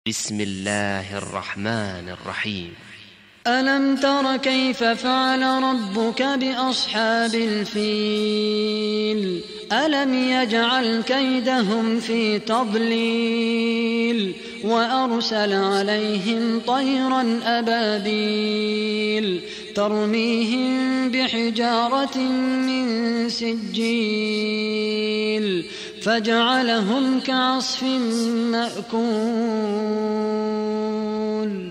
بسم الله الرحمن الرحيم. ألم تر كيف فعل ربك بأصحاب الفيل ألم يجعل كيدهم في تضليل وأرسل عليهم طيرا أبابيل ترميهم بحجارة من سجيل فجعلهم كعصف مأكول.